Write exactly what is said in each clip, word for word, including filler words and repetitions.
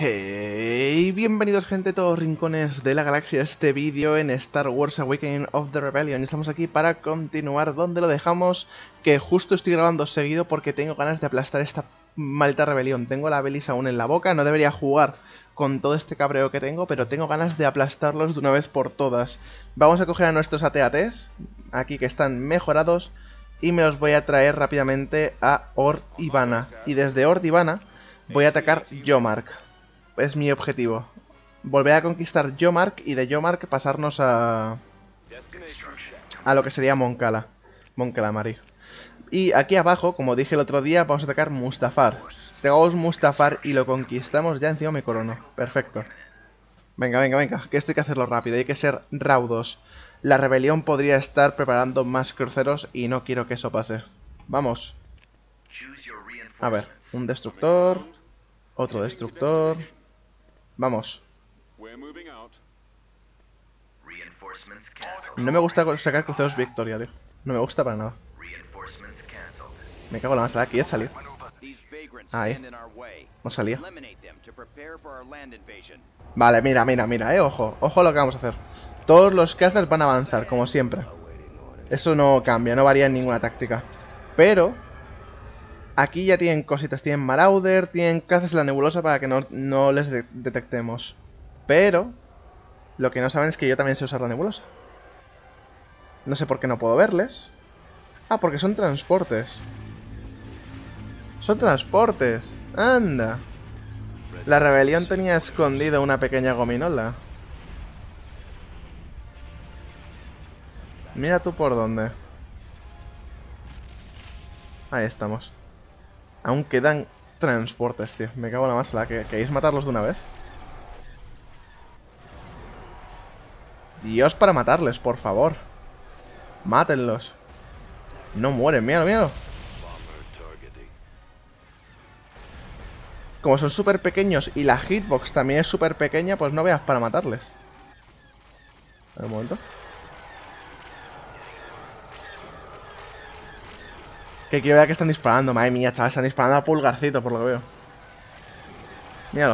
Hey, bienvenidos gente de todos los rincones de la galaxia a este vídeo en Star Wars Awakening of the Rebellion. Estamos aquí para continuar donde lo dejamos, que justo estoy grabando seguido porque tengo ganas de aplastar esta maldita rebelión. Tengo la Belis aún en la boca, no debería jugar con todo este cabreo que tengo, pero tengo ganas de aplastarlos de una vez por todas. Vamos a coger a nuestros A T A Ts, aquí que están mejorados, y me los voy a traer rápidamente a Ord Ivana. Y desde Ord Ivana voy a atacar Yomark. Es mi objetivo. Volver a conquistar Yomark y de Yomark pasarnos a... a lo que sería Mon Cala. Mon Calamari. Y aquí abajo, como dije el otro día, vamos a atacar Mustafar. Si tenemos Mustafar y lo conquistamos, ya encima me corono. Perfecto. Venga, venga, venga, que esto hay que hacerlo rápido, hay que ser raudos. La rebelión podría estar preparando más cruceros y no quiero que eso pase. Vamos. A ver, un destructor. Otro destructor. Vamos. No me gusta sacar cruceros victoria, tío. No me gusta para nada. Me cago en la masa, ¿quieres salir? Ahí. No salía. Vale, mira, mira, mira, eh, ojo. Ojo lo que vamos a hacer. Todos los cazas van a avanzar, como siempre. Eso no cambia, no varía en ninguna táctica. Pero aquí ya tienen cositas, tienen Marauder, tienen cazas en la nebulosa para que no, no les de detectemos. Pero lo que no saben es que yo también sé usar la nebulosa. No sé por qué no puedo verles. Ah, porque son transportes. Son transportes. Anda. La rebelión tenía escondida una pequeña gominola. Mira tú por dónde. Ahí estamos. Aún quedan transportes, tío. Me cago en la masa. ¿Que queréis matarlos de una vez? Dios, para matarles, por favor. Mátenlos. No mueren, míralo, míralo. Como son súper pequeños y la hitbox también es súper pequeña, pues no veas para matarles. A ver, un momento. Que quiero ver que están disparando. Madre mía, chaval, están disparando a pulgarcito, por lo que veo. Míralo.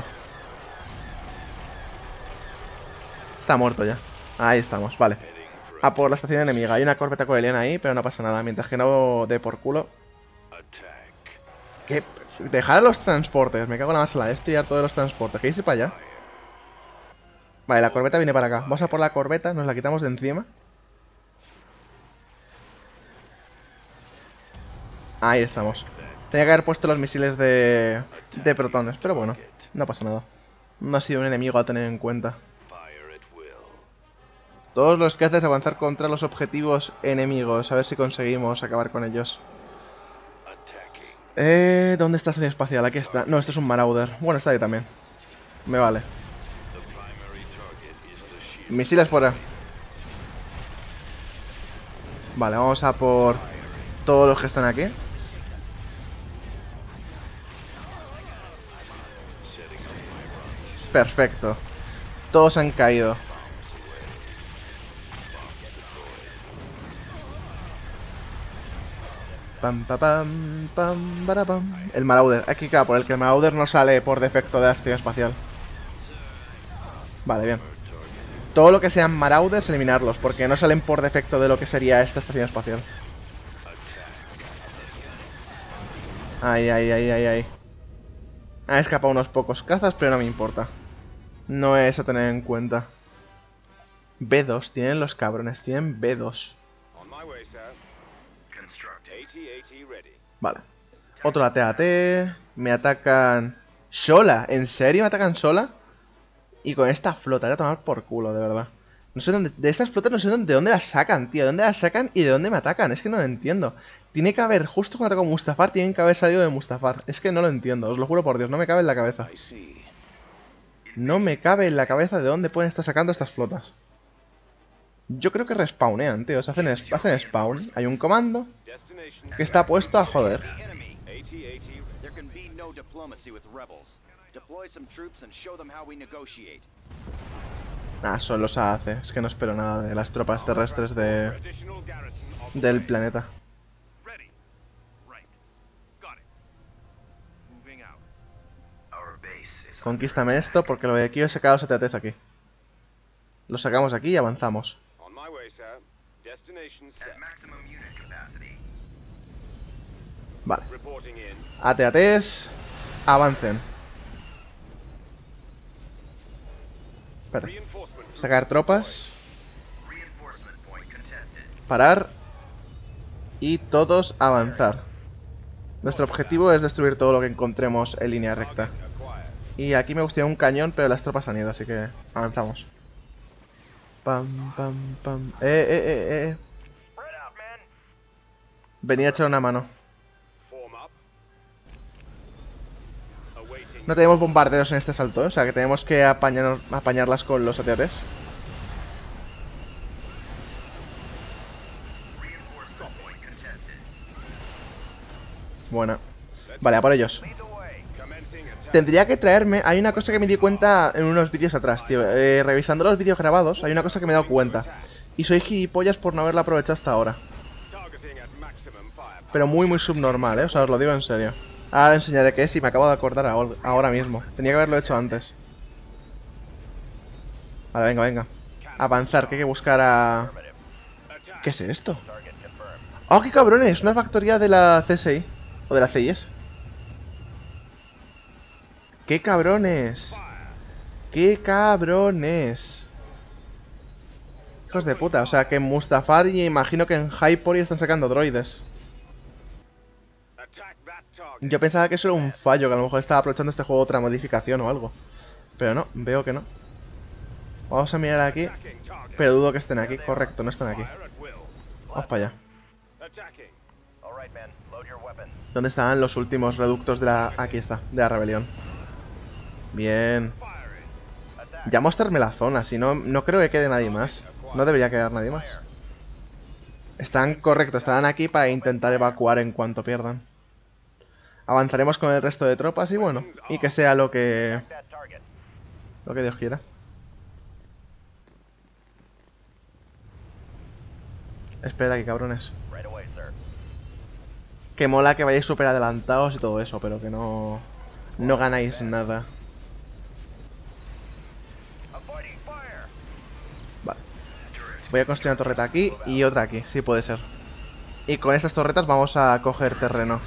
Está muerto ya. Ahí estamos, vale. A por la estación enemiga. Hay una corbeta coreliana ahí, pero no pasa nada. Mientras que no dé por culo. ¿Qué? Dejar a los transportes. Me cago en la masa. Estoy harto de los transportes. ¿Queréis ir para allá? Vale, la corbeta viene para acá. Vamos a por la corbeta. Nos la quitamos de encima. Ahí estamos. Tenía que haber puesto los misiles de... de protones. Pero bueno, no pasa nada. No ha sido un enemigo a tener en cuenta. Todos los que haces avanzar contra los objetivos enemigos. A ver si conseguimos acabar con ellos. Eh, ¿dónde está la estación espacial? Aquí está. No, esto es un Marauder. Bueno, está ahí también. Me vale. Misiles fuera. Vale, vamos a por todos los que están aquí. Perfecto. Todos han caído. Pam, pam, pam, pam, para, pam. El Marauder. Aquí, claro, por el que el Marauder no sale por defecto de la estación espacial. Vale, bien. Todo lo que sean Marauders, eliminarlos, porque no salen por defecto de lo que sería esta estación espacial. Ay, ay, ay, ay, ay. Han escapado unos pocos cazas, pero no me importa. No es a tener en cuenta. B dos, tienen los cabrones, tienen B dos. Vale. Otro A T A T. Me atacan... ¿Sola? ¿En serio me atacan sola? Y con esta flota, voy a tomar por culo, de verdad. No sé dónde... De estas flotas no sé dónde, de dónde las sacan, tío. De dónde las sacan y de dónde me atacan. Es que no lo entiendo. Tiene que haber, justo cuando ataco Mustafar, tienen que haber salido de Mustafar. Es que no lo entiendo, os lo juro por Dios. No me cabe en la cabeza. No me cabe en la cabeza de dónde pueden estar sacando estas flotas. Yo creo que respawnean, tío. Se hacen, hacen spawn. Hay un comando que está puesto a joder. Ah, solo se hace. Es que no espero nada de las tropas terrestres de... del planeta. Conquístame esto porque lo que quiero es sacar a los A T A Ts aquí. Los sacamos aquí y avanzamos. Vale. A T A Ts, avancen. Espérate. Sacar tropas. Parar. Y todos avanzar. Nuestro objetivo es destruir todo lo que encontremos en línea recta. Y aquí me gustaría un cañón, pero las tropas han ido, así que avanzamos. Pam, pam, pam. Eh, eh, eh, eh. Venía a echar una mano. No tenemos bombarderos en este salto, ¿eh? O sea que tenemos que apañar, apañarlas con los A T A Ts. Buena. Vale, a por ellos. Tendría que traerme... Hay una cosa que me di cuenta en unos vídeos atrás, tío. Eh, revisando los vídeos grabados, hay una cosa que me he dado cuenta. Y soy gilipollas por no haberla aprovechado hasta ahora. Pero muy, muy subnormal, ¿eh? O sea, os lo digo en serio. Ahora os enseñaré qué es y me acabo de acordar ahora mismo. Tenía que haberlo hecho antes. Vale, venga, venga. Avanzar, que hay que buscar a... ¿Qué es esto? ¡Oh, qué cabrones! Una factoría de la C S I. O de la C I S. ¡Qué cabrones! ¡Qué cabrones! Hijos de puta, o sea que en Mustafar y imagino que en Hypori están sacando droides. Yo pensaba que eso era un fallo, que a lo mejor estaba aprovechando este juego otra modificación o algo. Pero no, veo que no. Vamos a mirar aquí. Pero dudo que estén aquí, correcto, no están aquí. Vamos para allá. ¿Dónde están los últimos reductos de la... Aquí está, de la rebelión. Bien. Ya mostrarme la zona, si no, no creo que quede nadie más. No debería quedar nadie más. Están correctos, estarán aquí para intentar evacuar en cuanto pierdan. Avanzaremos con el resto de tropas y bueno, y que sea lo que... Lo que Dios quiera. Espera aquí, cabrones. Que mola que vayáis súper adelantados y todo eso, pero que no... No ganáis nada. Vale. Voy a construir una torreta aquí y otra aquí, sí puede ser. Y con estas torretas vamos a coger terreno.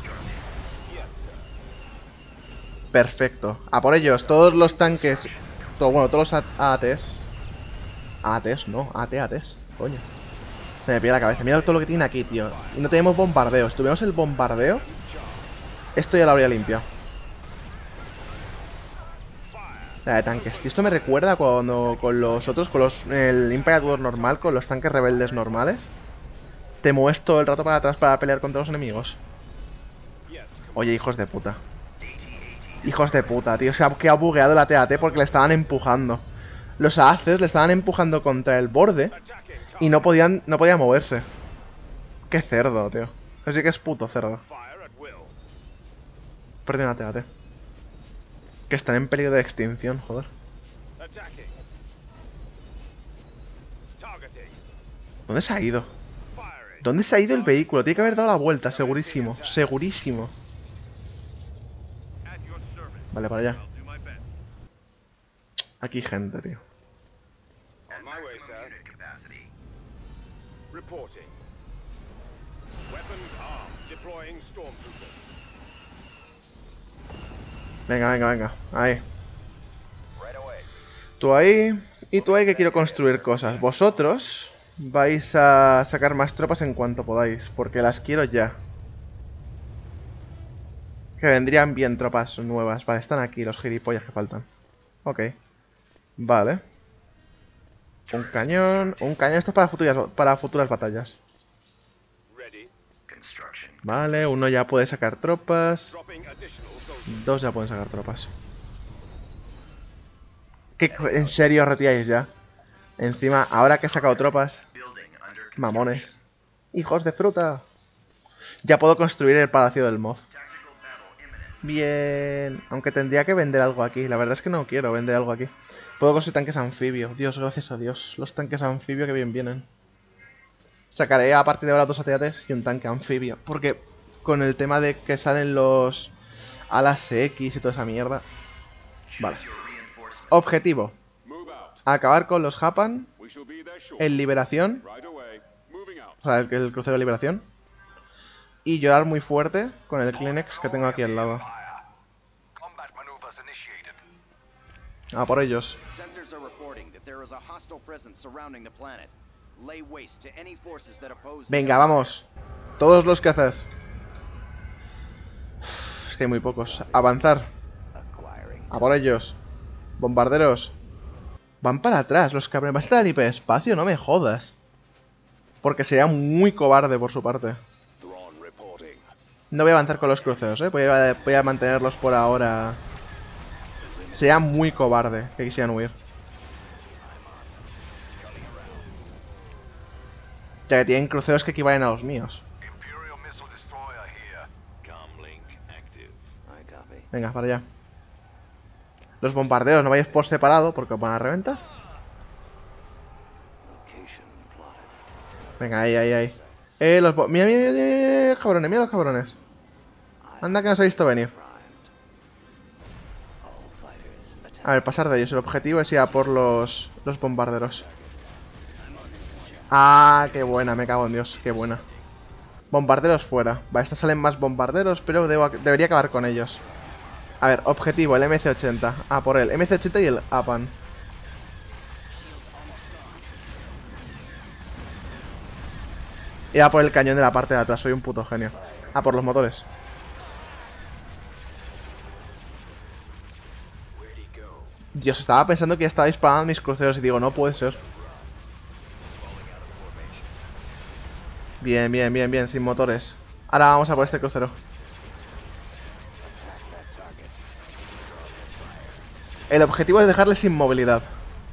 Perfecto. A por ellos, todos los tanques... Todo, bueno, todos los A T S. A T S, no, A T A Ts. Coño. Se me pierde la cabeza. Mira todo lo que tiene aquí, tío. Y no tenemos bombardeo. Si tuviéramos el bombardeo, esto ya lo habría limpiado. La de tanques. Tío, esto me recuerda cuando con los otros, con los el Imperator normal, con los tanques rebeldes normales. Te mueves todo el rato para atrás para pelear contra los enemigos. Oye, hijos de puta. Hijos de puta, tío. Se ha, que ha bugueado la T A T porque le estaban empujando. Los A C Es le estaban empujando contra el borde y no podían, no podían moverse. Qué cerdo, tío. Así que es puto cerdo. Perdí una T A T. Que están en peligro de extinción, joder. ¿Dónde se ha ido? ¿Dónde se ha ido el vehículo? Tiene que haber dado la vuelta, segurísimo. Segurísimo. Vale, para allá. Aquí gente, tío. Venga, venga, venga. Ahí. Tú ahí. Y tú ahí que quiero construir cosas. Vosotros vais a sacar más tropas en cuanto podáis, porque las quiero ya. Que vendrían bien tropas nuevas. Vale, están aquí los gilipollas que faltan. Ok. Vale. Un cañón. Un cañón. Esto es para futuras, para futuras batallas. Vale, uno ya puede sacar tropas. Dos ya pueden sacar tropas. ¿Qué, ¿En serio os retiráis ya? Encima, ahora que he sacado tropas. Mamones. Hijos de fruta. Ya puedo construir el Palacio del Moff. Bien. Aunque tendría que vender algo aquí. La verdad es que no quiero vender algo aquí. Puedo construir tanques anfibio. Dios, gracias a Dios. Los tanques anfibio que bien vienen. Sacaré a partir de ahora dos A T A Ts y un tanque anfibio. Porque con el tema de que salen los alas X y toda esa mierda, Vale. Objetivo. Acabar con los Japan en Liberación. O sea, el, el crucero de Liberación. Y llorar muy fuerte con el Kleenex que tengo aquí al lado. Ah, por ellos. Venga, vamos. Todos los que haces. Es que hay muy pocos. Avanzar. A por ellos. Bombarderos. Van para atrás. Los cabrones. ¿Vas a estar hiperespacio? No me jodas. Porque sería muy cobarde por su parte. No voy a avanzar con los cruceros, ¿eh? Voy a, voy a mantenerlos por ahora. Sería muy cobarde que quisieran huir. Ya que tienen cruceros que equivalen a los míos. Venga, para allá. Los bombarderos no vayáis por separado porque os van a reventar. Venga, ahí, ahí, ahí. Eh, los... Mira, mira, mira, mira, cabrones, mira los cabrones. Anda que no os he visto venir. A ver, pasar de ellos. El objetivo es ir a por los, los bombarderos. Ah, qué buena, me cago en Dios, qué buena. Bombarderos fuera. Vale, estos salen más bombarderos, pero debo, debería acabar con ellos. A ver, objetivo, el M C ochenta. Ah, por él, M C ochenta y el APAN. Y a por el cañón de la parte de atrás, soy un puto genio. Ah, por los motores. Dios, estaba pensando que ya estaba disparando mis cruceros y digo, no puede ser. Bien, bien, bien, bien, sin motores. Ahora vamos a por este crucero. El objetivo es dejarles sin movilidad.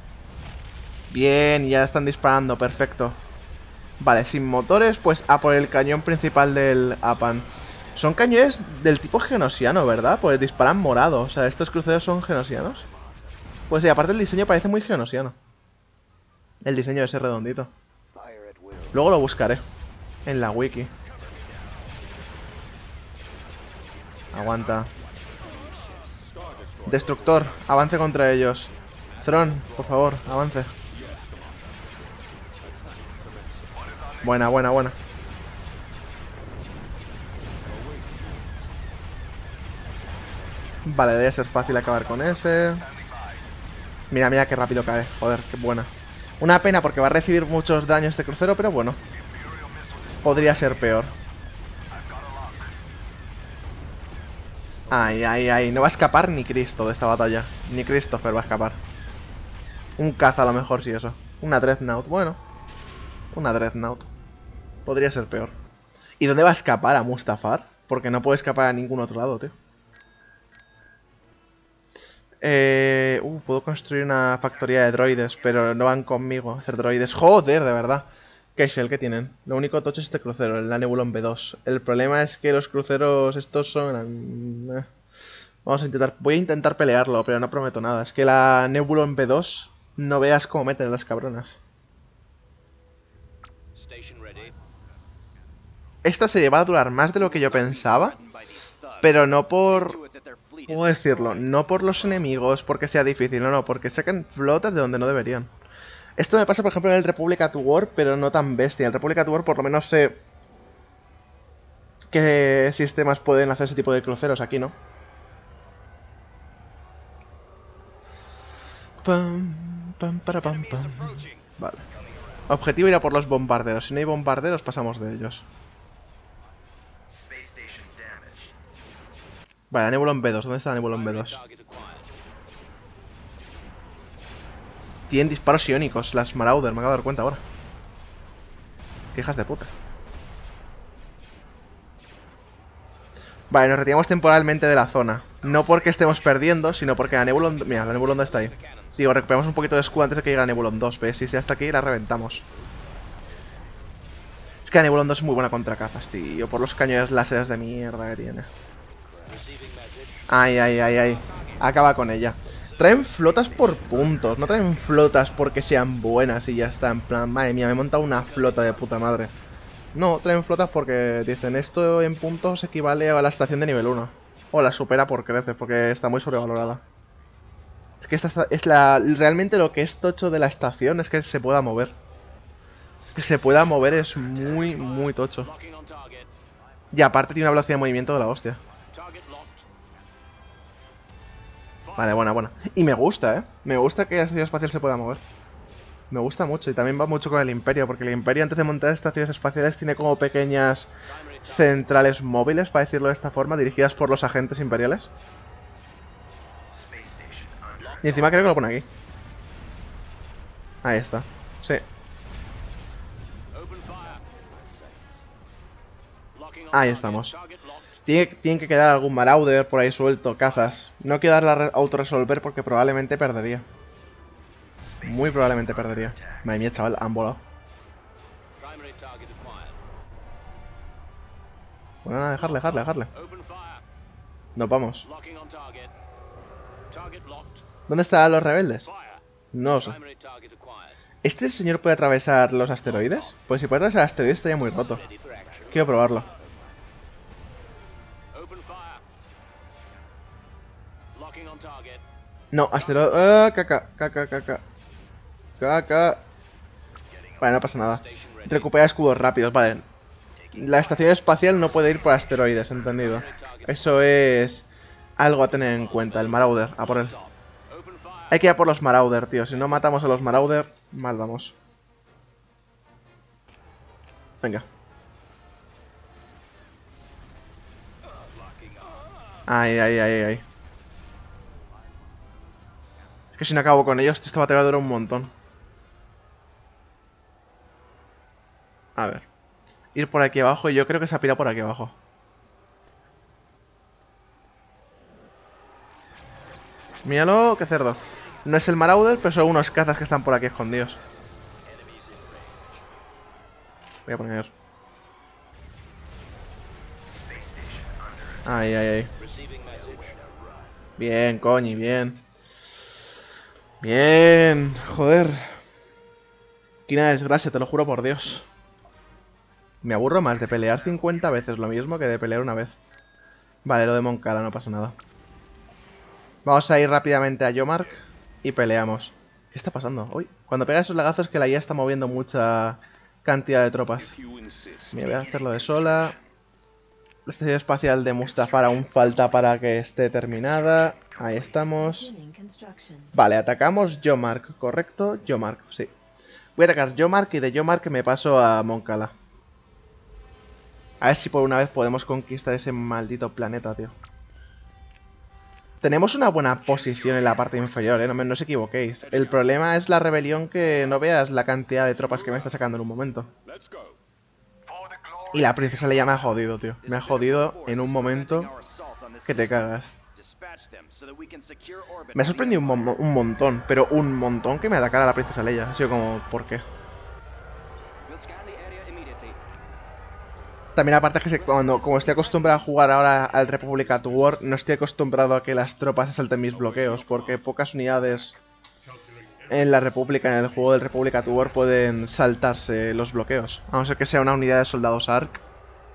Bien, ya están disparando, perfecto. Vale, sin motores, pues a por el cañón principal del APAN. Son cañones del tipo genosiano, ¿verdad? Pues disparan morado. O sea, estos cruceros son genosianos. Pues sí, aparte el diseño parece muy genosiano. El diseño de ese redondito. Luego lo buscaré en la wiki. Aguanta. Destructor, avance contra ellos. Thron, por favor, avance. Buena, buena, buena. Vale, debe ser fácil acabar con ese. Mira, mira qué rápido cae. Joder, qué buena. Una pena porque va a recibir muchos daños este crucero, pero bueno. Podría ser peor. Ay, ay, ay. No va a escapar ni Cristo de esta batalla. Ni Christopher va a escapar. Un caza a lo mejor, sí, eso. Una Dreadnought, bueno. Una Dreadnought. Podría ser peor. ¿Y dónde va a escapar? ¿A Mustafar? Porque no puede escapar a ningún otro lado, tío. Eh, uh, puedo construir una factoría de droides, pero no van conmigo a hacer droides. Joder, de verdad. ¿Qué shell que tienen? Lo único tocho es este crucero, el Nebulon B dos. El problema es que los cruceros estos son... Eh. Vamos a intentar... Voy a intentar pelearlo, pero no prometo nada. Es que la Nebulon B dos no veas cómo meten las cabronas. Esta serie va a durar más de lo que yo pensaba, pero no por... ¿Cómo decirlo? No por los enemigos, porque sea difícil, no, no, porque sacan flotas de donde no deberían. Esto me pasa, por ejemplo, en el Republic at War, pero no tan bestia. En el Republic at War por lo menos sé qué sistemas pueden hacer ese tipo de cruceros, aquí no. Pam, pam, para, pam, pam. Vale. Objetivo ir a por los bombarderos. Si no hay bombarderos, pasamos de ellos. Vale, Nebulon B dos. ¿Dónde está Nebulon B dos? Tienen disparos iónicos, las Marauder, me acabo de dar cuenta ahora. Qué hijas de puta. Vale, nos retiramos temporalmente de la zona. No porque estemos perdiendo, sino porque la Nebulon... Mira, la Nebulon dos está ahí. Digo, recuperamos un poquito de escudo antes de que llegue la Nebulon dos, ¿ves? Si hasta aquí la reventamos. Es que la Nebulon dos es muy buena contra cazas, tío. Por los cañones láseres de mierda que tiene. Ay, ay, ay, ay. Acaba con ella. Traen flotas por puntos, no traen flotas porque sean buenas y ya está. En plan, madre mía, me he montado una flota de puta madre. No, traen flotas porque dicen esto en puntos equivale a la estación de nivel uno. O la supera por creces, porque está muy sobrevalorada. Es que esta es la... Realmente lo que es tocho de la estación es que se pueda mover. Que se pueda mover es muy, muy tocho. Y aparte tiene una velocidad de movimiento de la hostia. Vale, buena, buena. Y me gusta, ¿eh? Me gusta que la estación espacial se pueda mover. Me gusta mucho. Y también va mucho con el Imperio. Porque el Imperio, antes de montar estaciones espaciales, tiene como pequeñas centrales móviles, para decirlo de esta forma, dirigidas por los agentes imperiales. Y encima creo que lo pone aquí. Ahí está. Sí. Ahí estamos. Tiene, tienen que quedar algún Marauder por ahí suelto, cazas. No quiero darle a autorresolver porque probablemente perdería. Muy probablemente perdería. Madre mía, chaval, han volado. Bueno, nada, dejarle, dejarle, dejarle. Nos vamos. ¿Dónde están los rebeldes? No lo sé. ¿Este señor puede atravesar los asteroides? Pues si puede atravesar asteroides estaría muy roto. Quiero probarlo. No, asteroide... Ah, caca, caca, caca. Caca. Vale, no pasa nada. Recupera escudos rápidos, vale. La estación espacial no puede ir por asteroides, entendido. Eso es algo a tener en cuenta, el Marauder, a por él. Hay que ir a por los Marauder, tío. Si no matamos a los Marauder, mal vamos. Venga. Ay, ay, ay, ay. Es que si no acabo con ellos, esta batalla dura un montón. A ver. Ir por aquí abajo y yo creo que se ha pirado por aquí abajo. Míralo, qué cerdo. No es el Marauder, pero son unos cazas que están por aquí escondidos. Voy a poner... Ay, ay, ay. Bien, coñi, bien. Bien, joder. Qué una desgracia, te lo juro por Dios. Me aburro más de pelear cincuenta veces lo mismo que de pelear una vez. Vale, lo de Moncala, no pasa nada. Vamos a ir rápidamente a Yomark y peleamos. ¿Qué está pasando? Uy, cuando pega esos lagazos que la I A está moviendo mucha cantidad de tropas. Mira, voy a hacerlo de sola. La estación espacial de Mustafar aún falta para que esté terminada. Ahí estamos. Vale, atacamos Yomark, ¿correcto? Yomark, sí. Voy a atacar Yomark y de Yomark me paso a Moncala. A ver si por una vez podemos conquistar ese maldito planeta, tío. Tenemos una buena posición en la parte inferior, ¿eh? No, me, no os equivoquéis. El problema es la rebelión, que no veas la cantidad de tropas que me está sacando en un momento. Y la princesa Leia me ha jodido, tío. Me ha jodido en un momento que te cagas. Me ha sorprendido un, mo un montón, pero un montón que me atacara la princesa Leia. Ha sido como, ¿por qué? También aparte es que cuando, como estoy acostumbrado a jugar ahora al Republic at War, no estoy acostumbrado a que las tropas se salten mis bloqueos, porque pocas unidades en la República, en el juego del Republic at War, pueden saltarse los bloqueos. A no ser que sea una unidad de soldados A R C.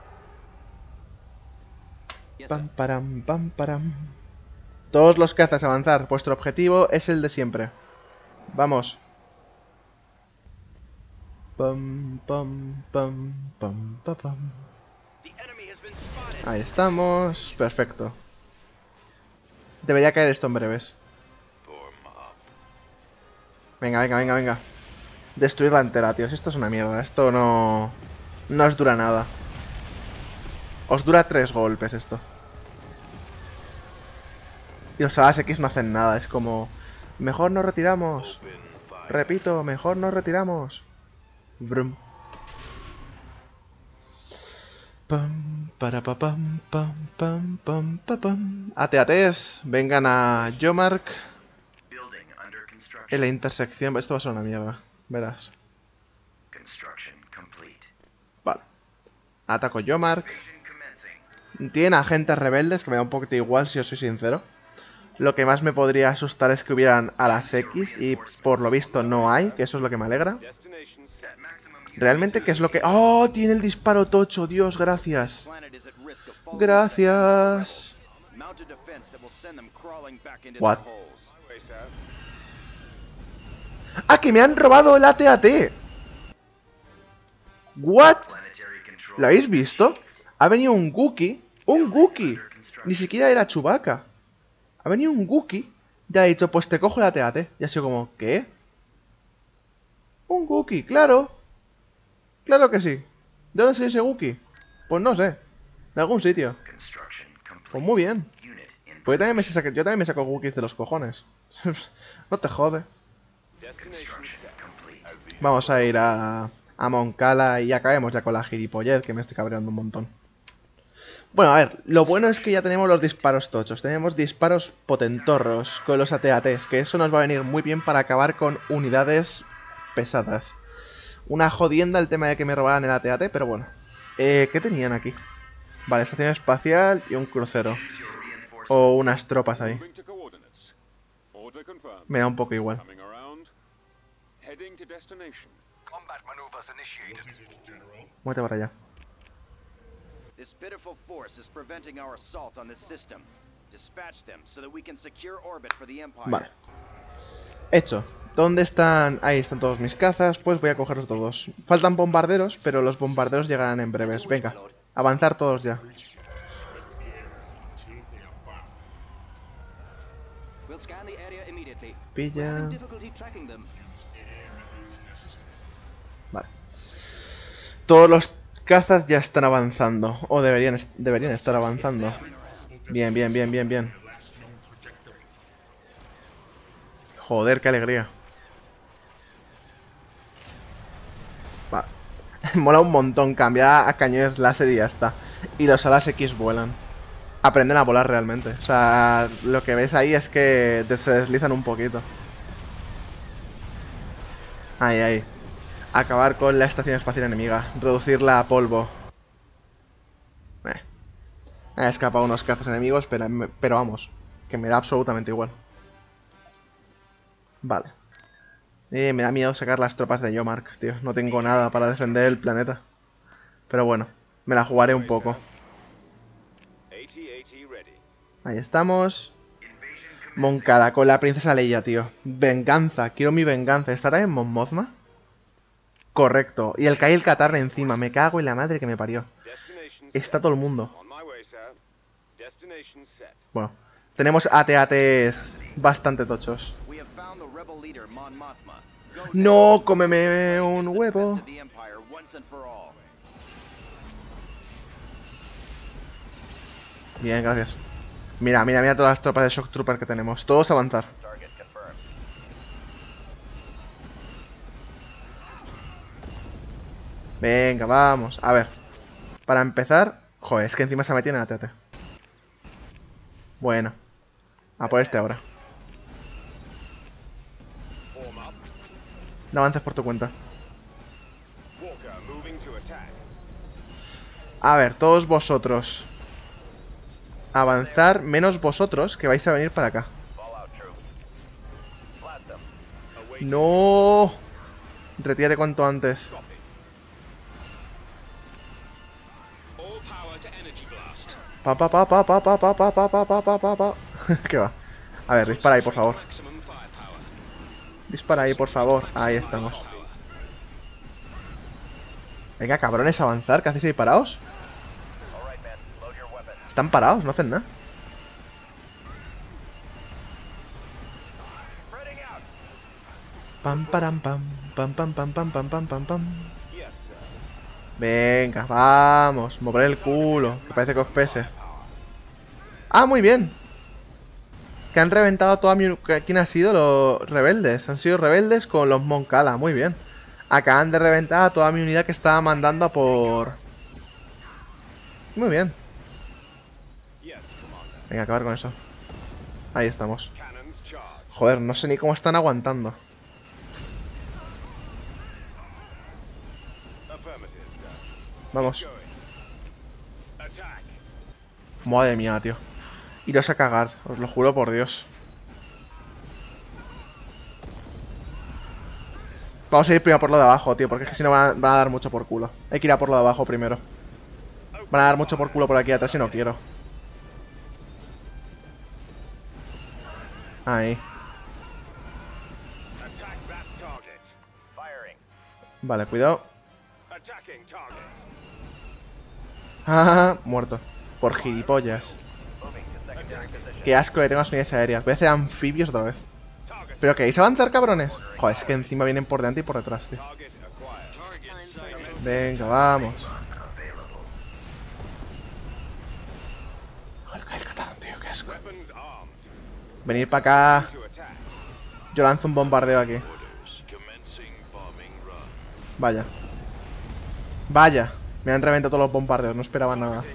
Pam, param, pam, param. Todos los cazas avanzar. Vuestro objetivo es el de siempre. Vamos. Pam, pam, pam, pam, pam, pam. Ahí estamos. Perfecto. Debería caer esto en breves. Venga, venga, venga, venga. Destruirla entera, tíos. Esto es una mierda. Esto no... No os dura nada. Os dura tres golpes esto. Y los alas X no hacen nada. Es como... Mejor nos retiramos. Repito, mejor nos retiramos. Brum. Pam, para pa pam, pam, pam, pam, pam, pam. Ateates, vengan a Yomark. En la intersección. Esto va a ser una mierda. Verás. Vale. Ataco Yomark. Tienen agentes rebeldes, que me da un poquito igual si os soy sincero. Lo que más me podría asustar es que hubieran alas X y por lo visto no hay, que eso es lo que me alegra. Realmente, ¿qué es lo que...? ¡Oh! Tiene el disparo tocho, Dios, gracias. Gracias. What? ¡Ah, que me han robado el A T A T! ¿What? ¿Lo habéis visto? Ha venido un Gookie. ¡Un Gookie! Ni siquiera era Chewbacca. Ha venido un Gookie y ha dicho, pues te cojo el A T A T. Y ha sido como, ¿qué? Un Gookie, claro. Claro que sí. ¿De dónde es ese Gookie? Pues no sé. De algún sitio. Pues muy bien. Pues yo también me saco, yo también me saco Gookies de los cojones. No te jode. Vamos a ir a, a Mon Cala y acabemos ya con la gilipollez, que me estoy cabreando un montón. Bueno, a ver, lo bueno es que ya tenemos los disparos tochos. Tenemos disparos potentorros con los A T A Ts, que eso nos va a venir muy bien para acabar con unidades pesadas. Una jodienda el tema de que me robaran el A T A T, pero bueno. Eh, ¿qué tenían aquí? Vale, estación espacial y un crucero. O unas tropas ahí. Me da un poco igual. Muévete para allá. Vale. Hecho. ¿Dónde están? Ahí están todos mis cazas. Pues voy a cogerlos todos. Faltan bombarderos, pero los bombarderos llegarán en breves. Venga, avanzar todos ya. Pilla. Vale. Todos los cazas ya están avanzando. O deberían, deberían estar avanzando. Bien, bien, bien, bien, bien. Joder, qué alegría. Vale. Mola un montón cambiar a cañones láser y ya está. Y los alas X vuelan. Aprenden a volar realmente. O sea, lo que ves ahí es que se deslizan un poquito. Ahí, ahí. Acabar con la estación espacial enemiga. Reducirla a polvo. Eh. He escapado unos cazas enemigos, pero, pero vamos, que me da absolutamente igual. Vale. Eh, me da miedo sacar las tropas de Yomark, tío. No tengo nada para defender el planeta. Pero bueno, me la jugaré un poco. Ahí estamos. Mon Cala con la princesa Leia, tío. Venganza, quiero mi venganza. ¿Estará en Mon Mothma? Correcto. Y el Kyle Katarn encima. Me cago en la madre que me parió. Está todo el mundo. Bueno, tenemos A T A Ts bastante tochos. No, cómeme un huevo. Bien, gracias. Mira, mira, mira todas las tropas de Shock Trooper que tenemos. Todos a avanzar. Venga, vamos. A ver. Para empezar... Joder, es que encima se metió en la T T. Bueno. A por este ahora. No avances por tu cuenta. A ver, todos vosotros. Avanzar, menos vosotros, que vais a venir para acá. No. Retírate cuanto antes. Pa pa pa pa pa pa pa pa pa pa pa pa pa. ¿Qué va? A ver, dispara ahí, por favor. Dispara ahí, por favor. Ahí estamos. Venga, cabrones, avanzar. ¿Qué hacéis ahí parados? Están parados, no hacen nada. Pam, param, pam, pam, pam, pam, pam, pam, pam, pam, pam. Venga, vamos. Mover el culo, que parece que os pese. Ah, muy bien. Que han reventado toda mi... ¿Quién ha sido? Los rebeldes. Han sido rebeldes con los Mon Cala, muy bien. Acaban de reventar a toda mi unidad que estaba mandando a por... Muy bien. Venga, acabar con eso. Ahí estamos. Joder, no sé ni cómo están aguantando. Vamos. Madre mía, tío. Iros a cagar, os lo juro por Dios. Vamos a ir primero por lo de abajo, tío, porque es que si no van a, van a dar mucho por culo. Hay que ir a por lo de abajo primero. Van a dar mucho por culo por aquí atrás y no quiero. Ahí. Vale, cuidado. Ah, muerto. Por gilipollas. Qué asco que tengo las unidades aéreas. Voy a ser anfibios otra vez. ¿Pero queréis avanzar, cabrones? Joder, es que encima vienen por delante y por detrás, tío. Venga, vamos. Joder, el catarón, tío, qué asco. Venid para acá. Yo lanzo un bombardeo aquí. Vaya. Vaya. Me han reventado todos los bombardeos, no esperaba nada.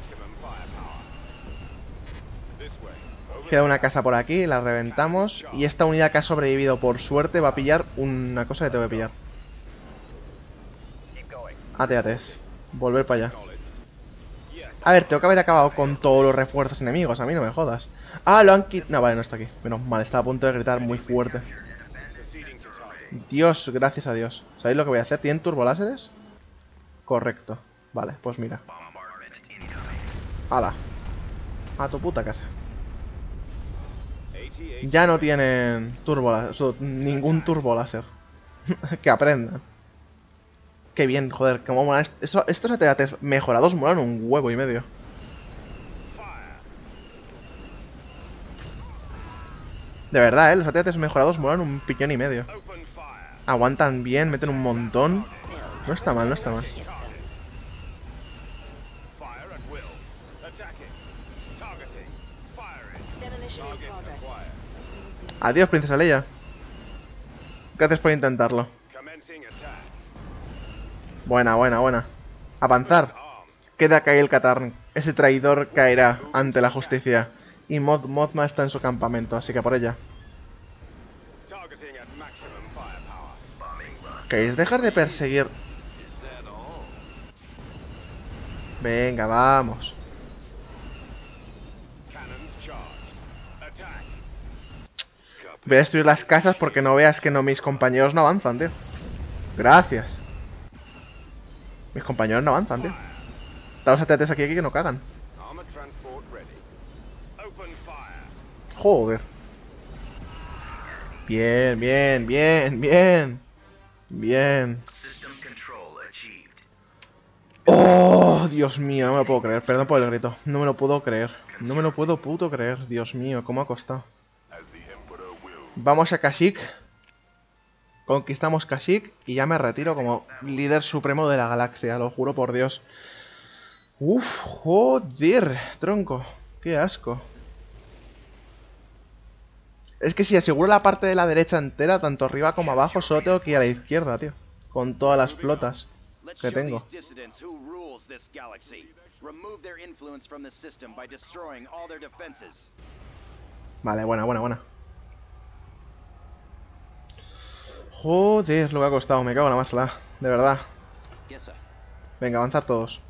Queda una casa por aquí, la reventamos. Y esta unidad que ha sobrevivido, por suerte, va a pillar una cosa que tengo que pillar. Ateates. Volver para allá. A ver, tengo que haber acabado con todos los refuerzos enemigos, a mí no me jodas. Ah, lo han quitado. No, vale, no está aquí. Menos mal, estaba a punto de gritar muy fuerte. Dios, gracias a Dios. ¿Sabéis lo que voy a hacer? ¿Tienen turboláseres? Correcto. Vale, pues mira. ¡Hala! A tu puta casa. Ya no tienen turboláser, ningún turboláser. Que aprendan. Qué bien, joder, cómo mola. Esto, estos A T A Ts mejorados molan un huevo y medio. De verdad, eh, los A T A Ts mejorados molan un piñón y medio. Aguantan bien, meten un montón. No está mal, no está mal. Adiós, princesa Leia. Gracias por intentarlo. Buena, buena, buena. Avanzar. Queda caer el Katarn. Ese traidor caerá ante la justicia. Y Mod Mothma está en su campamento, así que por ella. ¿Queréis dejar de perseguir? Venga, vamos. Voy a destruir las casas porque no veas que no mis compañeros no avanzan, tío. Gracias. Mis compañeros no avanzan, tío. Están los A T A Ts aquí, aquí que no cagan. Joder. Bien, bien, bien, bien. Bien. Oh, Dios mío, no me lo puedo creer. Perdón por el grito. No me lo puedo creer. No me lo puedo puto creer. Dios mío, cómo ha costado. Vamos a Kashyyyk. Conquistamos Kashyyyk y ya me retiro como líder supremo de la galaxia, lo juro por Dios. Uf, joder, tronco. Qué asco. Es que si aseguro la parte de la derecha entera, tanto arriba como abajo, solo tengo que ir a la izquierda, tío. Con todas las flotas que tengo. Vale, buena, buena, buena. Joder, lo que ha costado, me cago en la másala, de verdad. Venga, avanzar todos.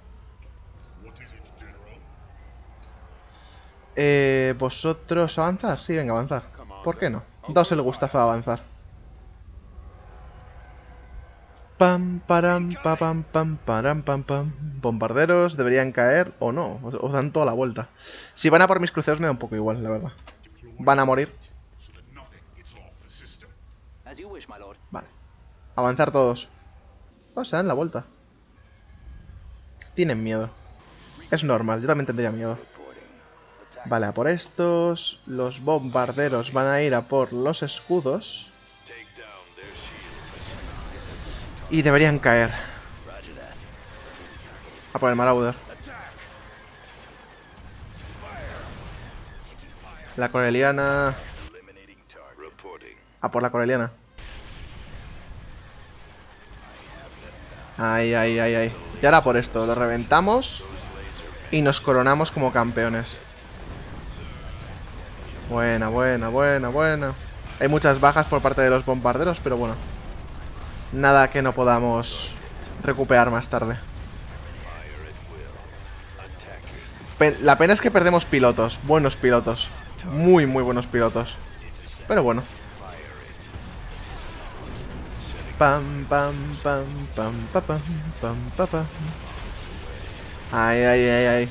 Eh, ¿Vosotros avanzar? Sí, venga, avanzar. ¿Por qué no? Daos el gustazo de avanzar. Pam, param, pa, pam, pam, param, pam, pam. Bombarderos deberían caer o no, o dan toda la vuelta. Si van a por mis cruceros me da un poco igual, la verdad. Van a morir. Vale. Avanzar todos. O sea, dan la vuelta. Tienen miedo. Es normal, yo también tendría miedo. Vale, a por estos. Los bombarderos van a ir a por los escudos. Y deberían caer. A por el Marauder. La Coreliana. A por la Coreliana. Ay, ay, ay, ay. Y ahora por esto, lo reventamos. Y nos coronamos como campeones. Buena, buena, buena, buena. Hay muchas bajas por parte de los bombarderos, pero bueno. Nada que no podamos recuperar más tarde. Pe- la pena es que perdemos pilotos. Buenos pilotos. Muy, muy buenos pilotos. Pero bueno. Pam, pam, pam, pam, pam, pam, pam, pam, pam. Ay, ay, ay, ay.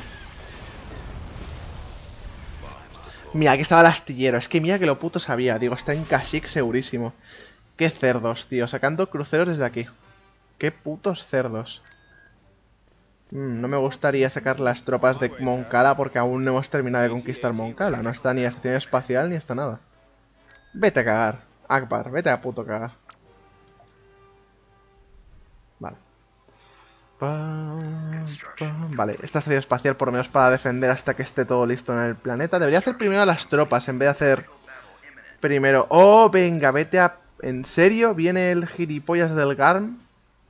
Mira, aquí estaba el astillero. Es que mira que lo puto sabía. Digo, está en Kashyyyk segurísimo. Qué cerdos, tío. Sacando cruceros desde aquí. Qué putos cerdos. Mm, no me gustaría sacar las tropas de Mon Cala porque aún no hemos terminado de conquistar Mon Cala. No está ni la estación espacial ni está nada. Vete a cagar, Akbar, vete a puto cagar. Vale. Pa, pa. Vale, esta estación espacial por lo menos para defender hasta que esté todo listo en el planeta. Debería hacer primero las tropas en vez de hacer primero... Oh, venga, vete a... ¿En serio? ¿Viene el gilipollas del Garm?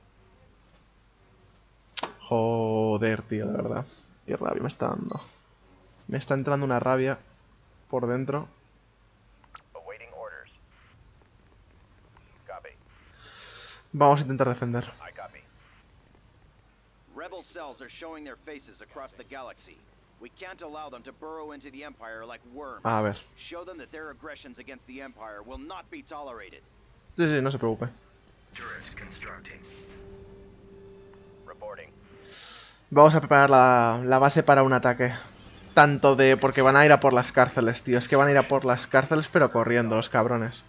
Joder, tío, de verdad. Qué rabia me está dando. Me está entrando una rabia por dentro. Vamos a intentar defender. Rebel cells are showing their faces across the galaxy. We can't allow them to burrow into the Empire like worms. A ver. Show them that their aggressions against the Empire will not be tolerated. Sí, sí, no se preocupe. Vamos a preparar la, la base para un ataque. Tanto de... porque van a ir a por las cárceles, tío. Es que van a ir a por las cárceles pero corriendo, los cabrones.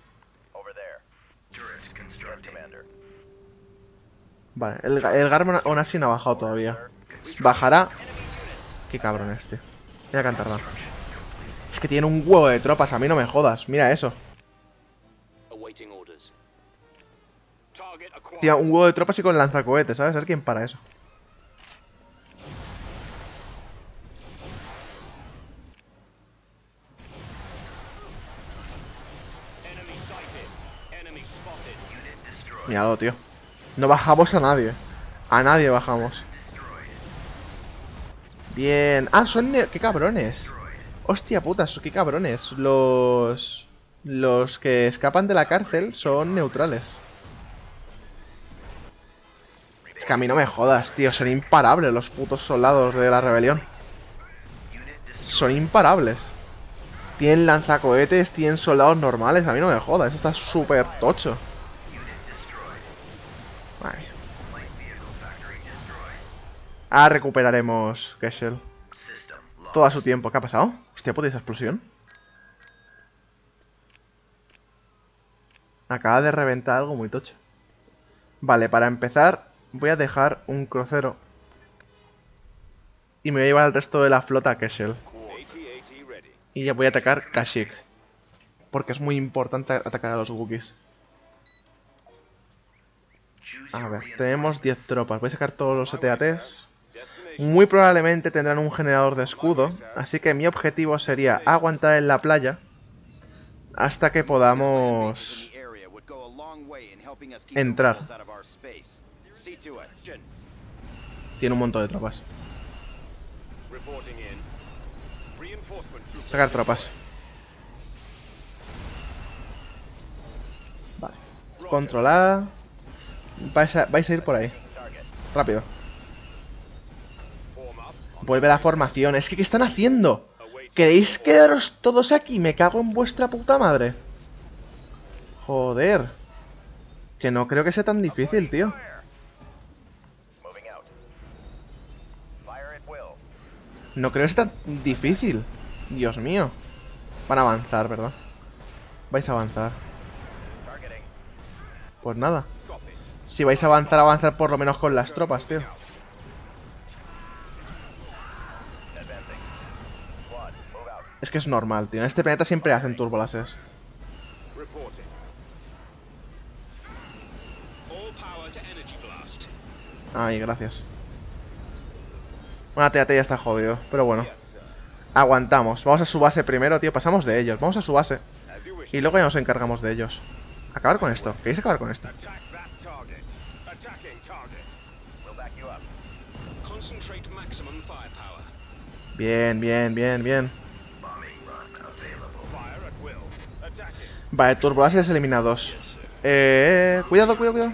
Vale, el, el Garm aún así no ha bajado todavía. Bajará. Qué cabrón este. Mira que han tardado. Es que tiene un huevo de tropas, a mí no me jodas. Mira eso. Tío, un huevo de tropas y con lanzacohetes, ¿sabes? A ver quién para eso. Míralo, tío. No bajamos a nadie. A nadie bajamos. Bien. Ah, son... ¡Qué cabrones! Hostia puta, qué cabrones. Los... Los que escapan de la cárcel son neutrales. Es que a mí no me jodas, tío. Son imparables los putos soldados de la rebelión. Son imparables. Tienen lanzacohetes, tienen soldados normales. A mí no me jodas, eso está súper tocho. Vale. Ahora recuperaremos Keshel. Todo a su tiempo. ¿Qué ha pasado? Hostia, ¿puede esa explosión? Acaba de reventar algo muy tocho. Vale, para empezar voy a dejar un crucero y me voy a llevar al resto de la flota a Keshel. Y ya voy a atacar Kashyyyk, porque es muy importante atacar a los Wookiees. A ver, tenemos diez tropas. Voy a sacar todos los E T A Ts. Muy probablemente tendrán un generador de escudo, así que mi objetivo sería aguantar en la playa hasta que podamos entrar. Tiene un montón de tropas. Sacar tropas. Vale. Controlar. Vais a, vais a ir por ahí. Rápido. Vuelve la formación. Es que, ¿qué están haciendo? ¿Queréis quedaros todos aquí? Me cago en vuestra puta madre. Joder. Que no creo que sea tan difícil, tío. No creo que sea tan difícil. Dios mío. Van a avanzar, ¿verdad? Vais a avanzar. Pues nada. Si vais a avanzar, avanzar por lo menos con las tropas, tío. Es que es normal, tío. En este planeta siempre hacen turbolases. Ay, gracias. Una T A T ya está jodido, pero bueno. Aguantamos. Vamos a su base primero, tío. Pasamos de ellos. Vamos a su base. Y luego ya nos encargamos de ellos. Acabar con esto. ¿Queréis acabar con esto? Bien, bien, bien, bien. Vale, turbolases eliminados. Eh, cuidado, cuidado, cuidado.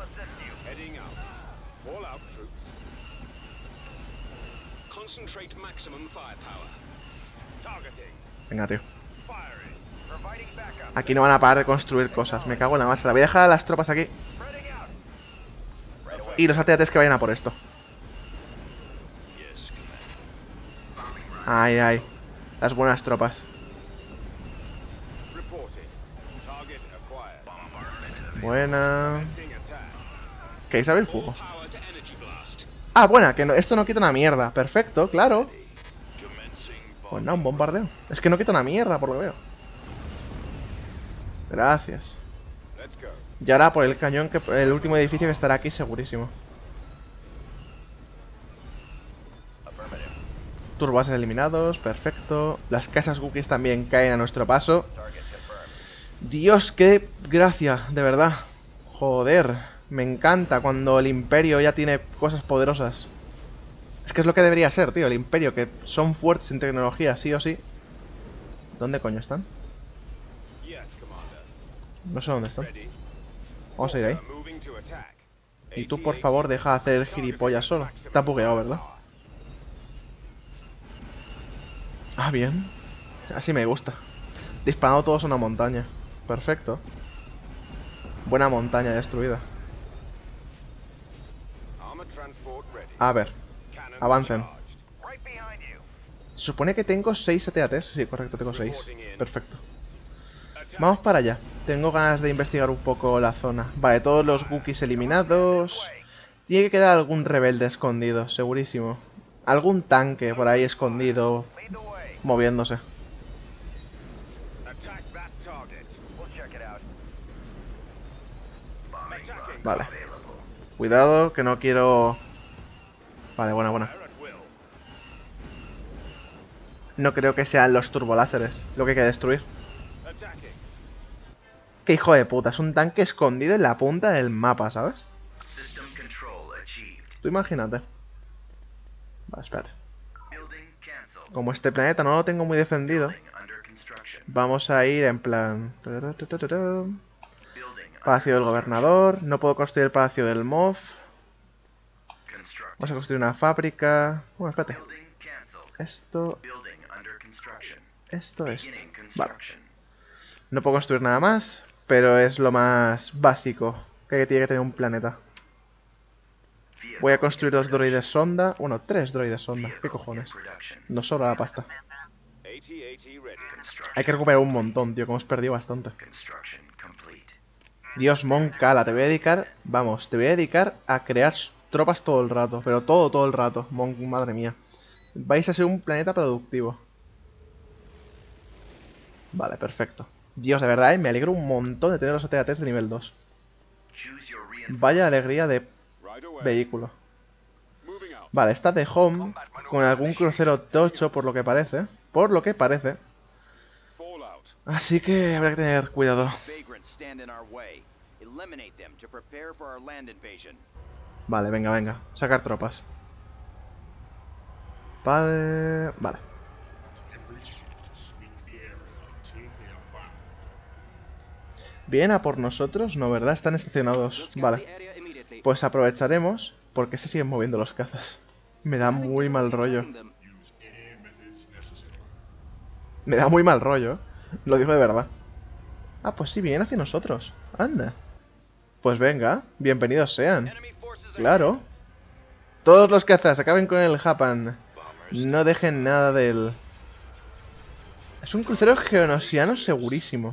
Venga, tío. Aquí no van a parar de construir cosas. Me cago en la masa. Voy a dejar a las tropas aquí. Y los A T A Ts que vayan a por esto. Ay, ay. Las buenas tropas. Buena. ¿Qué? Isabel Fuego. Ah, bueno, que no, esto no quita una mierda. Perfecto, claro. Pues nada, un bombardeo. Es que no quita una mierda, por lo que veo. Gracias. Y ahora por el cañón, que el último edificio que estará aquí segurísimo. Turbases eliminados, perfecto. Las casas Wookiees también caen a nuestro paso. Dios, qué gracia, de verdad. Joder, me encanta cuando el Imperio ya tiene cosas poderosas. Es que es lo que debería ser, tío, el Imperio, que son fuertes en tecnología, sí o sí. ¿Dónde coño están? No sé dónde están. Vamos a ir ahí. Y tú, por favor, deja de hacer gilipollas solo. Está bugueado, ¿verdad? Ah, bien. Así me gusta. Disparando todos a una montaña. Perfecto. Buena montaña destruida. A ver. Avancen. Se supone que tengo seis A T A Ts. Sí, correcto, tengo seis. Perfecto. Vamos para allá. Tengo ganas de investigar un poco la zona. Vale, todos los Wookiees eliminados. Tiene que quedar algún rebelde escondido, segurísimo. Algún tanque por ahí escondido, moviéndose. Vale. Cuidado, que no quiero... Vale, buena, buena. No creo que sean los turboláseres lo que hay que destruir. Qué hijo de puta, es un tanque escondido en la punta del mapa, ¿sabes? Tú imagínate. Vale, espérate. Como este planeta no lo tengo muy defendido, vamos a ir en plan... Palacio del Gobernador. No puedo construir el Palacio del Moff. Vamos a construir una fábrica. Bueno, espérate. Esto... Esto, esto. Vale. No puedo construir nada más, pero es lo más básico que tiene que tener un planeta. Voy a construir dos droides sonda. Bueno, tres droides sonda. ¿Qué cojones? Nos sobra la pasta. Hay que recuperar un montón, tío, que hemos perdido bastante. Dios, Mon Cala, te voy a dedicar... Vamos, te voy a dedicar a crear tropas todo el rato. Pero todo, todo el rato. Mon, madre mía. Vais a ser un planeta productivo. Vale, perfecto. Dios, de verdad, ¿eh? Me alegro un montón de tener los A T A Ts de nivel dos. Vaya alegría de vehículo. Vale, está de home con algún crucero tocho, por lo que parece. Por lo que parece. Así que habrá que tener cuidado. Vale, venga, venga. Sacar tropas. Vale... Vale. Bien, a por nosotros. No, ¿verdad? Están estacionados. Vale. Pues aprovecharemos, porque se siguen moviendo los cazas. Me da muy mal rollo. Me da muy mal rollo. Lo digo de verdad. Ah, pues sí, vienen hacia nosotros. Anda. Pues venga, bienvenidos sean. Claro. Todos los cazas, acaben con el Japan. No dejen nada del... Es un crucero geonosiano segurísimo.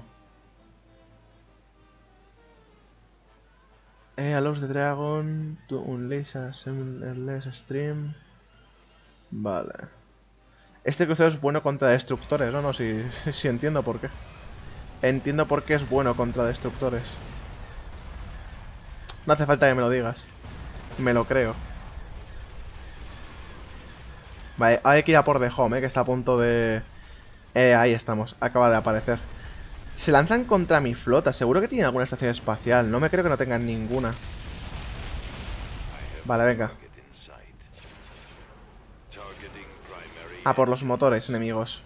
Eh, a los de Dragon, un laser, laser stream. Vale. Este crucero es bueno contra destructores, no, no, sí, sí entiendo por qué. Entiendo por qué es bueno contra destructores. No hace falta que me lo digas. Me lo creo. Vale, hay que ir a por The Home, eh, que está a punto de... Eh, ahí estamos, acaba de aparecer. Se lanzan contra mi flota, seguro que tienen alguna estación espacial. No me creo que no tengan ninguna. Vale, venga. A por los motores enemigos.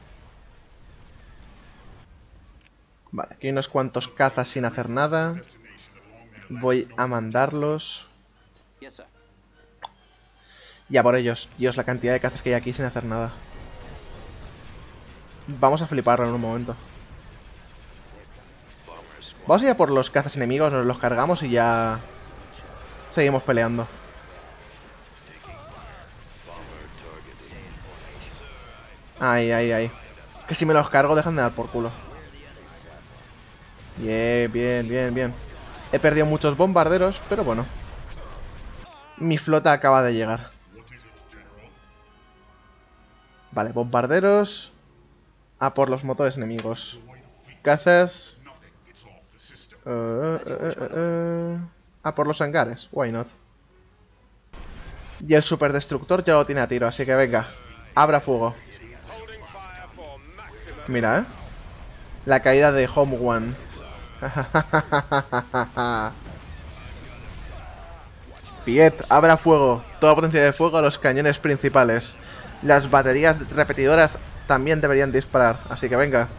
Vale, aquí hay unos cuantos cazas sin hacer nada. Voy a mandarlos. Y a por ellos. Dios, la cantidad de cazas que hay aquí sin hacer nada. Vamos a fliparlo en un momento. Vamos a ir a por los cazas enemigos, nos los cargamos y ya... Seguimos peleando. Ay, ay, ay. Que si me los cargo dejan de dar por culo. Bien, bien, bien, bien. He perdido muchos bombarderos, pero bueno. Mi flota acaba de llegar. Vale, bombarderos. A por los motores enemigos. Cazas. Uh, uh, uh, uh, uh. A por los hangares. Why not? Y el superdestructor ya lo tiene a tiro, así que venga. Abra fuego. Mira, ¿eh? La caída de Home One. Piet, abra fuego. Toda potencia de fuego a los cañones principales. Las baterías repetidoras también deberían disparar, así que venga.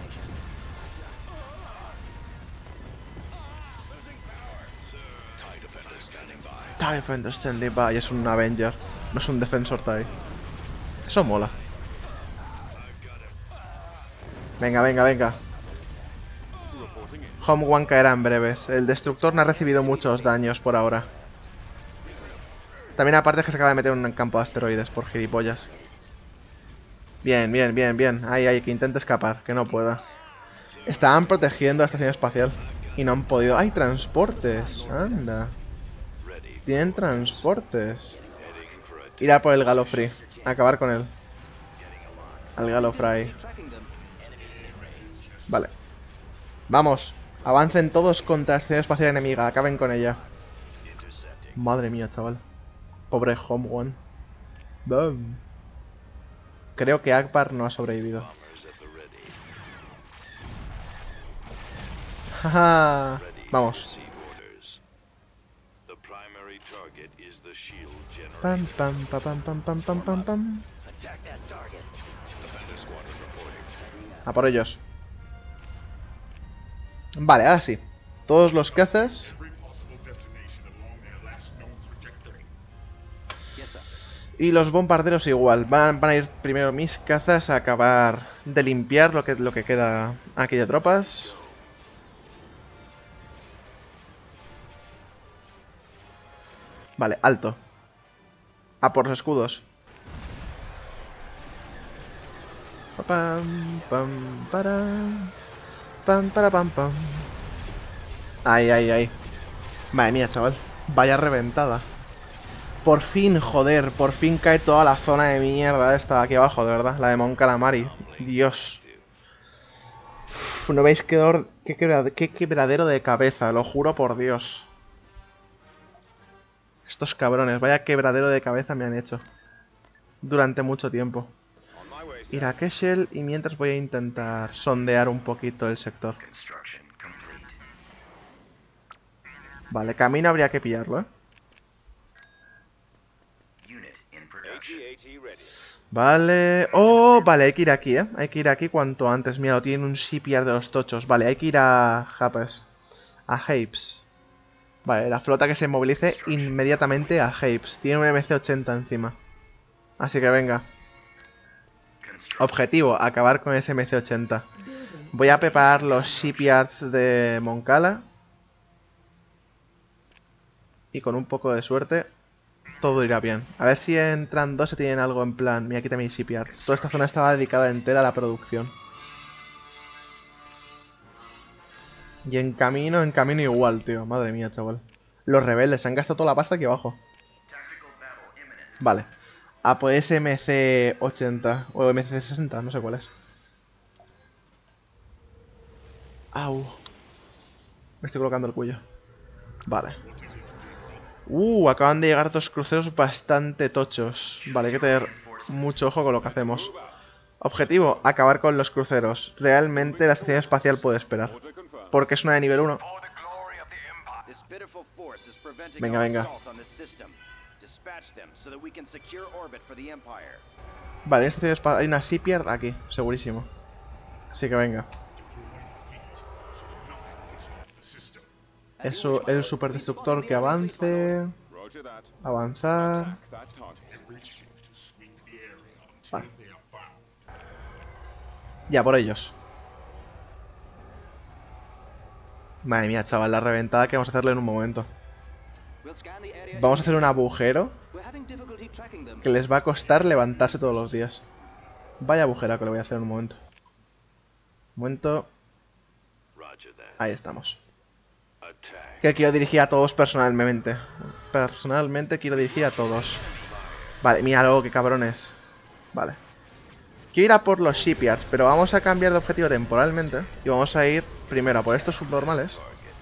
TIE Defender standing by. Es un Avenger, no es un defensor TIE. Eso mola. Venga, venga, venga. Home One caerá en breves. El destructor no ha recibido muchos daños por ahora. También aparte es que se acaba de meter en un campo de asteroides por gilipollas. Bien, bien, bien, bien. Ahí, ahí, que intente escapar, que no pueda. Estaban protegiendo la estación espacial y no han podido. ¡Hay transportes! Anda. Tienen transportes. Ir a por el Gallifrey. Acabar con él. Al Gallifrey. Vale. Vamos. Avancen todos contra la estación espacial enemiga. Acaben con ella. Madre mía, chaval. Pobre Home One. Boom. Creo que Akbar no ha sobrevivido. Jaja. Vamos. Pam, pam, pam, pam, pam, pam, pam, pam, pam. A por ellos. Vale, ahora sí. Todos los cazas. Y los bombarderos igual. Van, van a ir primero mis cazas a acabar de limpiar lo que, lo que queda aquí de tropas. Vale, alto. A por los escudos. Pam, pam, para. Pam, para, pam, pam. Ahí, ahí, ahí. Madre mía, chaval. Vaya reventada. Por fin, joder, por fin cae toda la zona de mierda esta de aquí abajo, de verdad. La de Mon Calamari. Dios. Uf, ¿no veis qué, or... qué, quebra... qué quebradero de cabeza? Lo juro por Dios. Estos cabrones, vaya quebradero de cabeza me han hecho. Durante mucho tiempo. Ir a Keshel y mientras voy a intentar sondear un poquito el sector. Vale, camino habría que pillarlo, ¿eh? Vale... Oh, vale, hay que ir aquí, ¿eh? Hay que ir aquí cuanto antes. Mira, lo tienen un shipyard de los tochos. Vale, hay que ir a... Japes. A Hapes. Vale, la flota que se movilice inmediatamente a Hapes. Tiene un M C ochenta encima. Así que venga. Objetivo, acabar con ese M C ochenta. Voy a preparar los shipyards de Mon Cala. Y con un poco de suerte, todo irá bien. A ver si entrando se tienen algo en plan. Mira, aquí también hay shipyards. Toda esta zona estaba dedicada entera a la producción. Y en camino, en camino igual, tío. Madre mía, chaval. Los rebeldes, se han gastado toda la pasta aquí abajo. Vale. Ah, pues M C ochenta. O M C sesenta, no sé cuál es. Au. Me estoy colocando el cuello. Vale. Uh, acaban de llegar dos cruceros bastante tochos. Vale, hay que tener mucho ojo con lo que hacemos. Objetivo, acabar con los cruceros. Realmente la estación espacial puede esperar. Porque es una de nivel uno. Venga, venga. Vale, en esta estación espacial hay una shipyard aquí, segurísimo. Así que venga. Eso, el superdestructor que avance. Avanzar. Vale. Ya, por ellos. Madre mía, chaval, la reventada que vamos a hacerle en un momento. Vamos a hacer un agujero que les va a costar levantarse todos los días. Vaya agujero que le voy a hacer en un momento. Un momento. Ahí estamos. Que quiero dirigir a todos personalmente. personalmente quiero dirigir a todos. Vale, míralo, qué cabrones. Vale. Quiero ir a por los shipyards, pero vamos a cambiar de objetivo temporalmente. Y vamos a ir primero a por estos subnormales.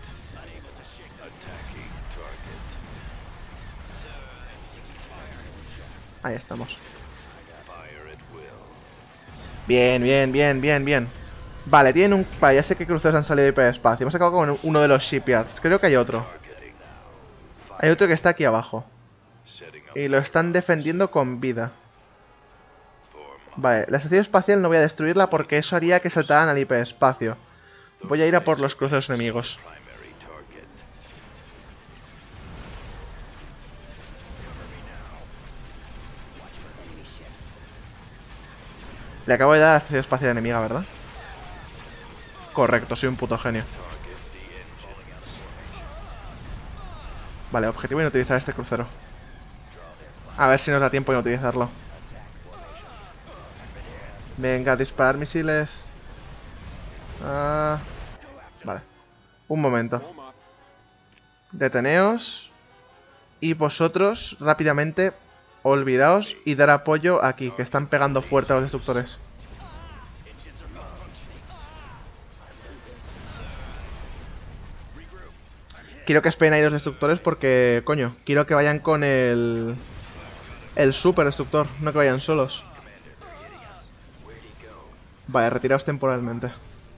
Ahí estamos. Bien, bien, bien, bien, bien. Vale, tienen un... Vale, ya sé que cruceros han salido de hiperespacio. Hemos acabado con uno de los shipyards. Creo que hay otro. Hay otro que está aquí abajo. Y lo están defendiendo con vida. Vale, la estación espacial no voy a destruirla porque eso haría que saltaran al hiperespacio. Voy a ir a por los cruceros enemigos. Le acabo de dar a la estación espacial enemiga, ¿verdad? Correcto, soy un puto genio. Vale, objetivo inutilizar este crucero. A ver si nos da tiempo de utilizarlo. Venga, disparar misiles. Ah, vale. Un momento. Deteneos. Y vosotros, rápidamente, olvidaos y dar apoyo aquí, que están pegando fuerte a los destructores. Quiero que esperen ahí los destructores porque, coño, quiero que vayan con el... El super destructor, no que vayan solos. Vale, retiraos temporalmente.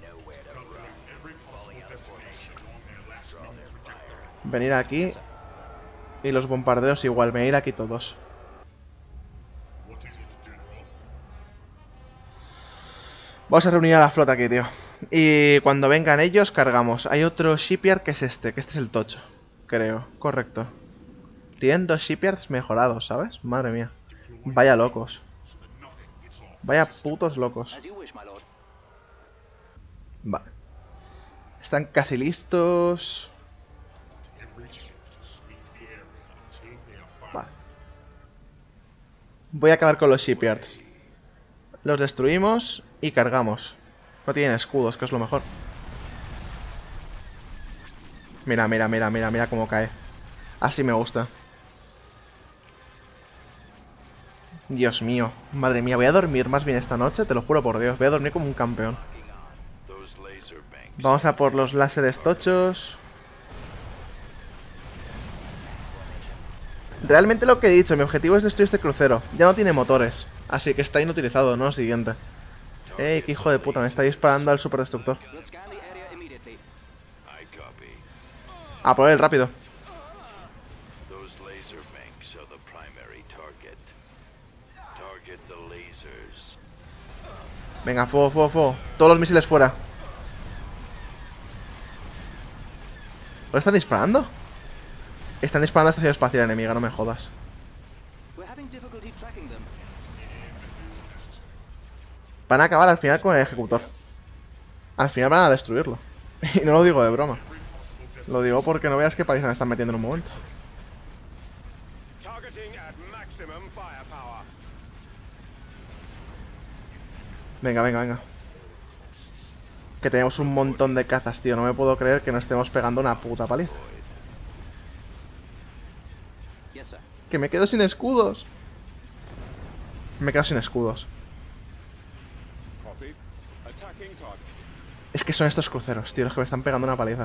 Venir aquí. Y los bombarderos igual, venir aquí todos. Vamos a reunir a la flota aquí, tío. Y cuando vengan ellos, cargamos. Hay otro shipyard que es este, que este es el tocho. Creo, correcto. Tienen dos shipyards mejorados, ¿sabes? Madre mía. Vaya locos. Vaya putos locos. Vale. Están casi listos. Vale. Voy a acabar con los shipyards. Los destruimos y cargamos. No tienen escudos, que es lo mejor. Mira, mira, mira, mira, mira cómo cae. Así me gusta. Dios mío, madre mía, voy a dormir más bien esta noche, te lo juro por Dios. Voy a dormir como un campeón. Vamos a por los láseres tochos. Realmente lo que he dicho, mi objetivo es destruir este crucero. Ya no tiene motores, así que está inutilizado, ¿no? Siguiente. Ey, qué hijo de puta, me está disparando al superdestructor. A por él, rápido. Venga, fuego, fuego, fuego. Todos los misiles fuera. ¿O están disparando? Están disparando a la estación espacial enemiga, no me jodas. Van a acabar al final con el ejecutor. Al final van a destruirlo. Y no lo digo de broma. Lo digo porque no veas qué paliza me están metiendo en un momento. Venga, venga, venga. Que tenemos un montón de cazas, tío. No me puedo creer que nos estemos pegando una puta paliza. Que me quedo sin escudos. Me quedo sin escudos. Es que son estos cruceros, tío, los que me están pegando una paliza.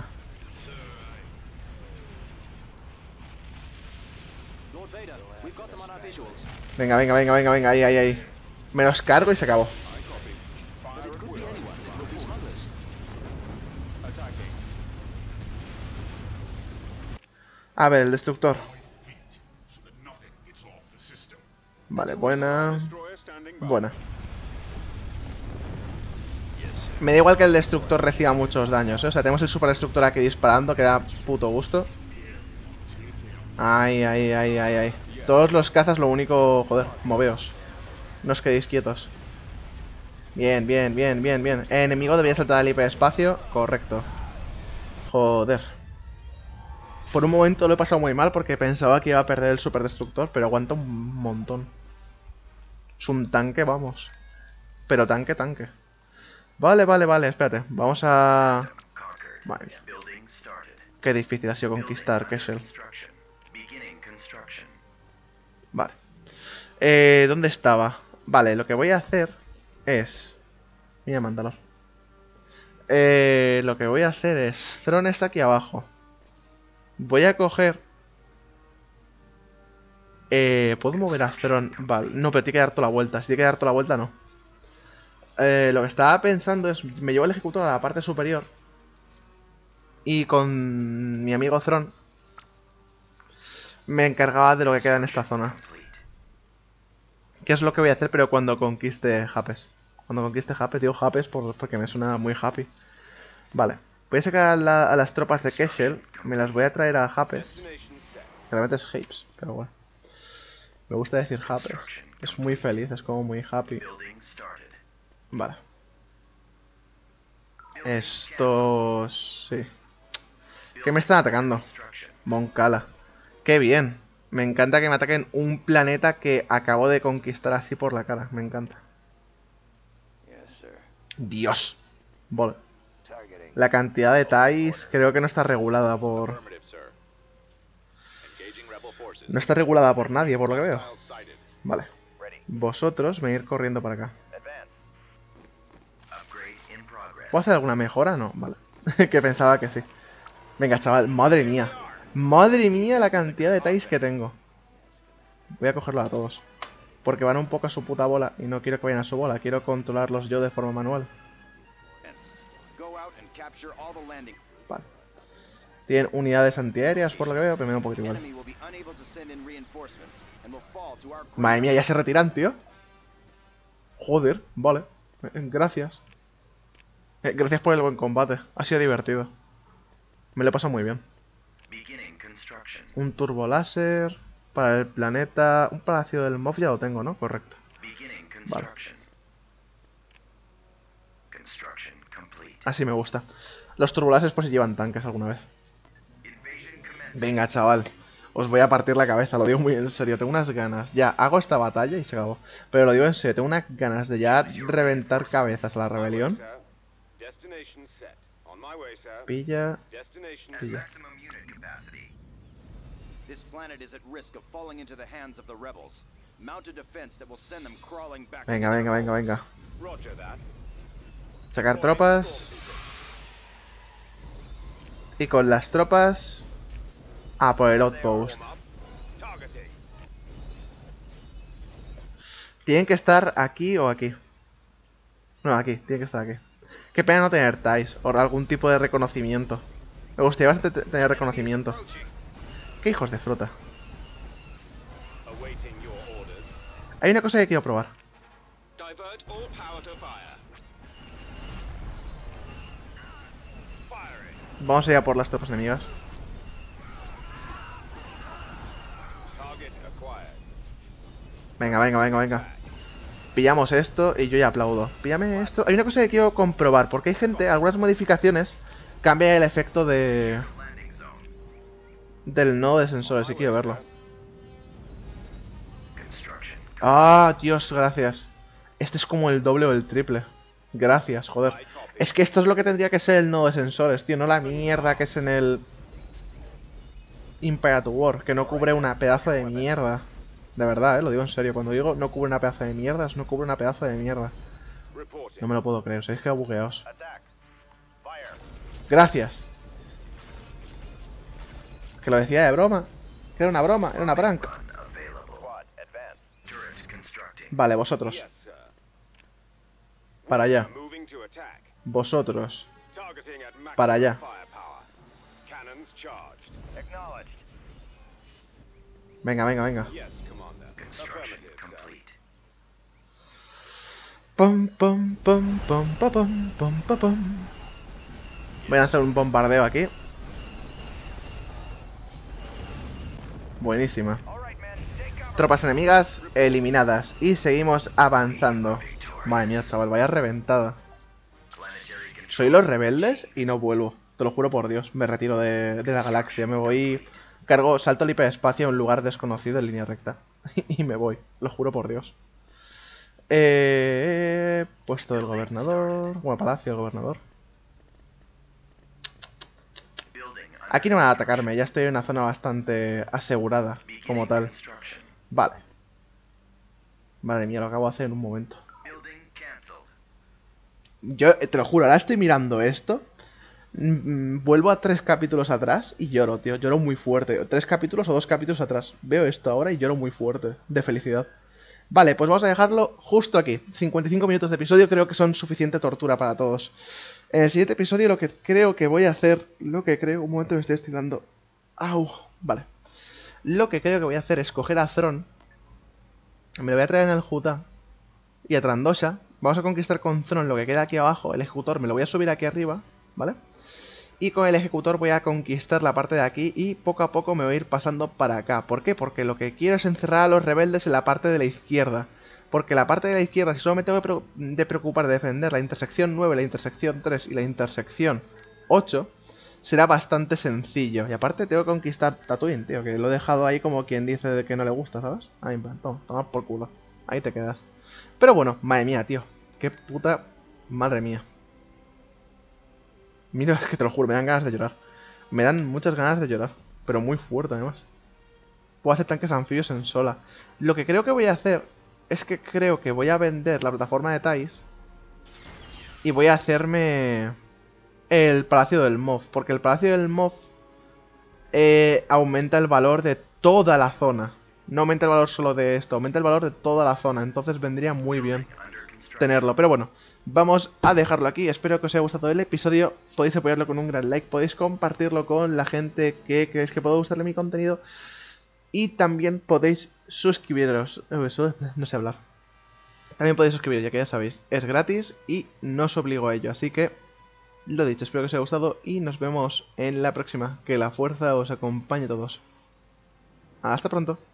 Venga, venga, venga, venga, venga, ahí, ahí, ahí. Me los cargo y se acabó. A ver, el destructor. Vale, buena. Buena. Me da igual que el destructor reciba muchos daños, ¿eh? O sea, tenemos el superdestructor aquí disparando, que da puto gusto. Ay, ay, ay, ay, ay. Todos los cazas, lo único... Joder, moveos. No os quedéis quietos. Bien, bien, bien, bien, bien. Enemigo debía saltar al hiperespacio. Correcto. Joder. Por un momento lo he pasado muy mal porque pensaba que iba a perder el superdestructor, pero aguanta un montón. Es un tanque, vamos. Pero tanque, tanque. Vale, vale, vale, espérate. Vamos a... Vale. Qué difícil ha sido conquistar Kessel. Vale. Eh, ¿Dónde estaba? Vale, lo que voy a hacer es... Mira, Mandalor. Eh, lo que voy a hacer es... Throne está aquí abajo. Voy a coger... Eh, ¿Puedo mover a Throne? Vale, no, pero tiene que dar toda la vuelta. Si tiene que dar toda la vuelta, no. Eh, lo que estaba pensando es... Me llevo el ejecutor a la parte superior. Y con mi amigo Throne me encargaba de lo que queda en esta zona. Que es lo que voy a hacer, pero cuando conquiste Hapes. Cuando conquiste Hapes, digo Hapes por, porque me suena muy happy. Vale. Voy a sacar a, la, a las tropas de Keshel. Me las voy a traer a Hapes. Realmente es Hapes, pero bueno. Me gusta decir Hapes. Es muy feliz, es como muy happy. Vale. Estos... Sí. ¿Qué me están atacando? Moncala. ¡Qué bien! Me encanta que me ataquen un planeta que acabo de conquistar así por la cara. Me encanta. ¡Dios! Vale. La cantidad de ties creo que no está regulada por... No está regulada por nadie, por lo que veo. Vale. Vosotros venir corriendo para acá. ¿Puedo hacer alguna mejora? No, vale. Que pensaba que sí. Venga, chaval, madre mía. Madre mía la cantidad de ties que tengo. Voy a cogerlos a todos. Porque van un poco a su puta bola y no quiero que vayan a su bola. Quiero controlarlos yo de forma manual. Vale. Tienen unidades antiaéreas por lo que veo, pero me da un poquito igual. Madre mía, ya se retiran, tío. Joder, vale. Gracias. Gracias por el buen combate. Ha sido divertido. Me lo he pasado muy bien. Un turbo láser para el planeta... Un palacio del Moff ya lo tengo, ¿no? Correcto. Vale. Así me gusta. Los turboláseres por si llevan tanques alguna vez. Venga, chaval. Os voy a partir la cabeza, lo digo muy en serio. Tengo unas ganas. Ya, hago esta batalla y se acabó. Pero lo digo en serio, tengo unas ganas de ya reventar cabezas a la rebelión. Pilla. Pilla. Venga, venga, venga, venga. Sacar tropas. Y con las tropas... Ah, por el outpost. Tienen que estar aquí o aquí. No, aquí, tienen que estar aquí. Qué pena no tener ties o algún tipo de reconocimiento. Me gustaría bastante tener reconocimiento. Qué hijos de fruta. Hay una cosa que quiero probar. Vamos a ir a por las tropas enemigas. Venga, venga, venga, venga. Pillamos esto y yo ya aplaudo. Píllame esto. Hay una cosa que quiero comprobar, porque hay gente, algunas modificaciones cambia el efecto de... del nodo de sensores, y quiero verlo. Ah, Dios, gracias. Este es como el doble o el triple. Gracias, joder. Es que esto es lo que tendría que ser el nodo de sensores, tío. No la mierda que es en el... Empire at War, que no cubre una pedazo de mierda. De verdad, eh, lo digo en serio. Cuando digo no cubre una pedazo de mierda, es no cubre una pedazo de mierda. No me lo puedo creer, sabéis que bugueaos. Gracias. Que lo decía de broma. Que era una broma, era una prank. Vale, vosotros. Para allá. Vosotros. Para allá. Venga, venga, venga. Pum, pum, pum, pum, pum, pum, pum, pum, pum. Voy a hacer un bombardeo aquí. Buenísima. Tropas enemigas eliminadas. Y seguimos avanzando. Madre mía, chaval, vaya reventada. Soy los rebeldes y no vuelvo. Te lo juro por Dios. Me retiro de, de la galaxia. Me voy... Cargo, salto el hiperespacio a un lugar desconocido en línea recta. Y me voy. Lo juro por Dios. Eh, puesto del gobernador. Bueno, palacio del gobernador. Aquí no van a atacarme, ya estoy en una zona bastante asegurada, como tal. Vale. Madre mía, lo acabo de hacer en un momento. Yo, te lo juro, ahora estoy mirando esto. Vuelvo a tres capítulos atrás y lloro, tío. Lloro muy fuerte. Tres capítulos o dos capítulos atrás. Veo esto ahora y lloro muy fuerte. De felicidad. Vale, pues vamos a dejarlo justo aquí. cincuenta y cinco minutos de episodio creo que son suficiente tortura para todos. En el siguiente episodio lo que creo que voy a hacer... Lo que creo... Un momento, me estoy estirando. Au. Vale. Lo que creo que voy a hacer es coger a Thron. Me lo voy a traer en el Judá. Y a Trandosha. Vamos a conquistar con Thron lo que queda aquí abajo. El ejecutor me lo voy a subir aquí arriba. ¿Vale? Y con el ejecutor voy a conquistar la parte de aquí y poco a poco me voy a ir pasando para acá. ¿Por qué? Porque lo que quiero es encerrar a los rebeldes en la parte de la izquierda. Porque la parte de la izquierda, si solo me tengo que de preocupar de defender la intersección nueve, la intersección tres y la intersección ocho, será bastante sencillo. Y aparte tengo que conquistar Tatooine, tío, que lo he dejado ahí como quien dice de que no le gusta, ¿sabes? Ahí, toma, toma por culo. Ahí te quedas. Pero bueno, madre mía, tío. Qué puta... Madre mía. Mira, es que te lo juro, me dan ganas de llorar. Me dan muchas ganas de llorar. Pero muy fuerte, además. Puedo hacer tanques anfibios en sola. Lo que creo que voy a hacer es que creo que voy a vender la plataforma de Thais. Y voy a hacerme el Palacio del Moff. Porque el Palacio del Moff eh, aumenta el valor de toda la zona. No aumenta el valor solo de esto, aumenta el valor de toda la zona. Entonces vendría muy bien tenerlo. Pero bueno, vamos a dejarlo aquí. Espero que os haya gustado el episodio. Podéis apoyarlo con un gran like, podéis compartirlo con la gente que creéis que puede gustarle mi contenido. Y también podéis suscribiros. Eso, no sé hablar. También podéis suscribiros, ya que ya sabéis, es gratis y no os obligo a ello. Así que, lo dicho, espero que os haya gustado y nos vemos en la próxima. Que la fuerza os acompañe a todos. Hasta pronto.